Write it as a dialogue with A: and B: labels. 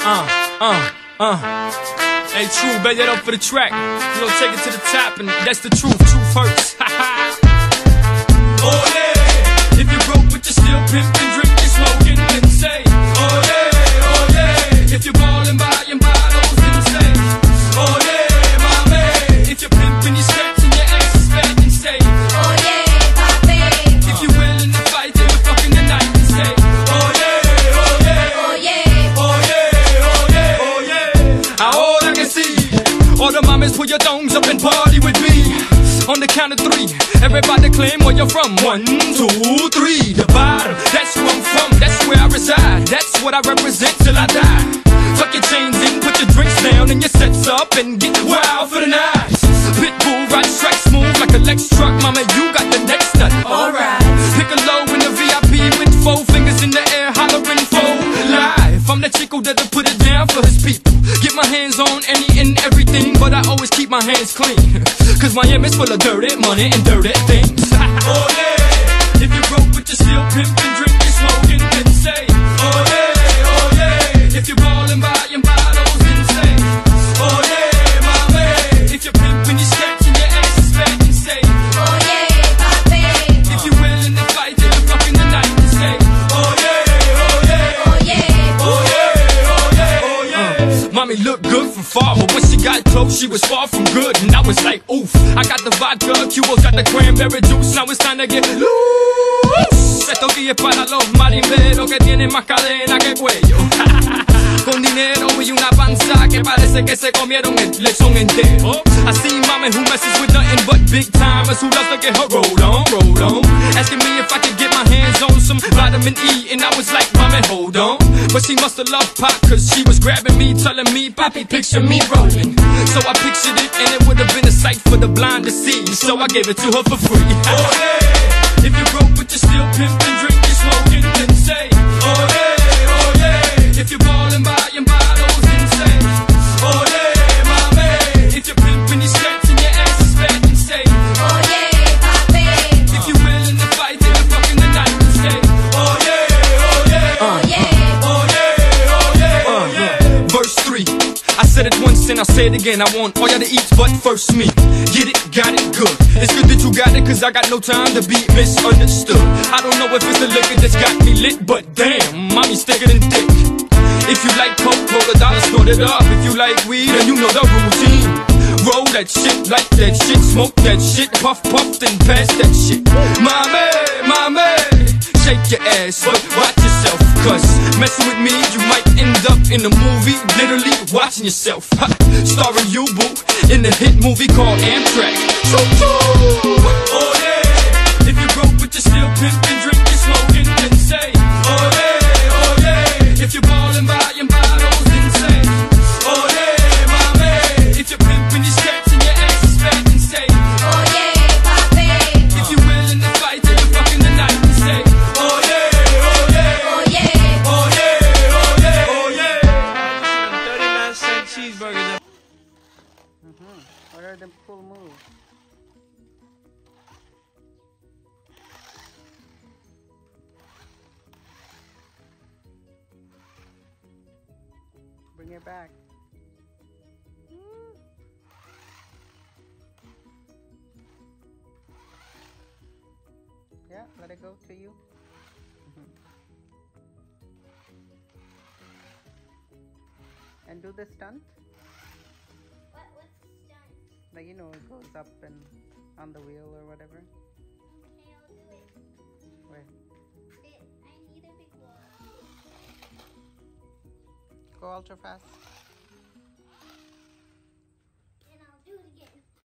A: Hey, true, bet that up for the track. You know, take it to the top, and that's the truth. Truth hurts. Oh yeah, if you're broke but you're still pimping, drinking, smoking, then say, oh yeah, oh yeah. If you're ballin', buying bottles, then say, oh yeah, my man. If you're pimping, you're stretching your ass is fat, then say, oh yeah, papi. If you're willing to fight till the fucking the night, then say, oh yeah, oh yeah, oh yeah, oh yeah, oh yeah, oh yeah. All I can see, all the mamas put your thongs up and party with me. On the count of three, everybody claim where you're from. 1, 2, 3, the bottom. That's where I'm from, that's where I reside. That's what I represent till I die. Tuck your chains in, put your drinks down, and your sets up, and get wild for the night. Pitbull, ride track smooth like a Lex truck. Mama, you got the next nut. Alright. Pick a low in the VIP with 4 fingers in the air, hollering for life. I'm the chico that'll put it down for his people. Get my hands on any and everything, but I always keep my hands clean. Cause Miami's full of dirty money and dirty things. Oh yeah, if you're broke but you're still pimping, drinking, smoking, then say, oh yeah, oh yeah. If you're ballin', buying bottles, then say, oh yeah, my man. If you're pimping, you're stretching your ass is fat, then say, oh yeah, papi. If you're willing to fight till the fucking the night, then say, oh yeah, oh yeah, oh yeah, oh yeah, oh yeah, oh yeah. Mommy looked good from far, but when she got close, she was far from good, and I was like, oof. I got the vodka, Cuba's got the cranberry juice. Now it's time to get loose. Esto aquí es para los marineros que tienen más cadena que cuello. Con dinero y una panza que parece que se comieron el lechón entero. I see mama who messes with nothing but big timers who love to get her rolled on, rolled on. Asking me if I could get my hands on some vitamin E, and I was like, mama, hold on. But she must have loved pop, cause she was grabbing me, telling me, Poppy, picture me rolling. So I pictured it, and it would have been a sight for the blind to see. So I gave it to her for free. Oh yeah, if you're broke but you're still pimping, drinking, smoking, then say, oh yeah, oh yeah. If you're ballin', buying bottles, then say, oh yeah, my man. If you're pimping, you're stretching your ass is fat, then say, oh yeah, papi. If you're willing to fight till the fucking the night, then say, oh yeah, oh yeah, oh yeah, oh yeah, oh yeah, oh yeah. Verse 3. I said it once and I'll say it again. I want all y'all to eat, but first me. Get it, got it, good. It's good that you got it, cause I got no time to be misunderstood. I don't know if it's the liquor that's got me lit, but damn, mommy's thicker than thick. If you like coke, roll $1, snort it up. If you like weed, then you know the routine. Roll that shit, like that shit, smoke that shit, puff, puff, then pass that shit. Mommy, shake your ass, but watch yourself, cause messing with me, you might end up in a movie, literally watching yourself. Starring you, boo, in the hit movie called Amtrak. Choo-choo! Oh yeah, if you're broke but you're still pimping, drinking, smoking, then say, oh yeah, oh yeah. If you're ballin', buying bottles, then say, oh yeah, my man. If you're pimping, you're stretching your ass is fat, then say, oh yeah, papi. If you're willing to fight till the fucking the night, then say, oh yeah, oh yeah, oh yeah, oh yeah, oh yeah, oh yeah. 39-cent cheeseburgers.
B: What are the cool moves? Bring it back. Yeah, let it go to you. And do the stunt.
C: What's stunt?
B: Like, you know, it goes up and on the wheel or whatever.
C: Okay, I'll do it.
B: Wait.
C: I need a big wall.
B: Go ultra fast.